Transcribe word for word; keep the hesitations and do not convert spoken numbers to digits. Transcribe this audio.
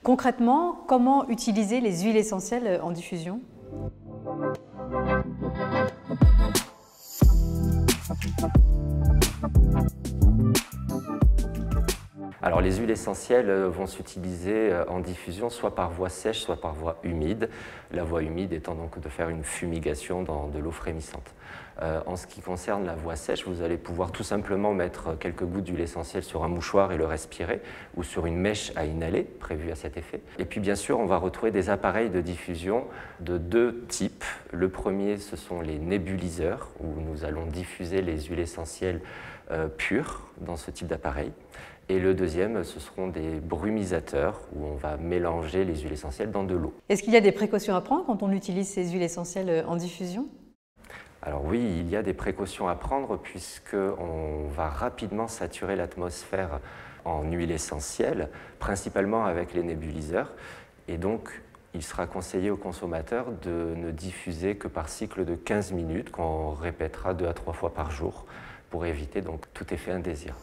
Concrètement, comment utiliser les huiles essentielles en diffusion? Alors les huiles essentielles vont s'utiliser en diffusion soit par voie sèche, soit par voie humide. La voie humide étant donc de faire une fumigation dans de l'eau frémissante. Euh, en ce qui concerne la voie sèche, vous allez pouvoir tout simplement mettre quelques gouttes d'huile essentielle sur un mouchoir et le respirer, ou sur une mèche à inhaler, prévue à cet effet. Et puis bien sûr, on va retrouver des appareils de diffusion de deux types. Le premier, ce sont les nébuliseurs, où nous allons diffuser les huiles essentielles euh, pures dans ce type d'appareil. Et le deuxième, ce seront des brumisateurs, où on va mélanger les huiles essentielles dans de l'eau. Est-ce qu'il y a des précautions à prendre quand on utilise ces huiles essentielles en diffusion? Alors oui, il y a des précautions à prendre puisqu'on va rapidement saturer l'atmosphère en huile essentielle, principalement avec les nébuliseurs. Et donc, il sera conseillé aux consommateurs de ne diffuser que par cycle de quinze minutes, qu'on répétera deux à trois fois par jour, pour éviter donc tout effet indésirable.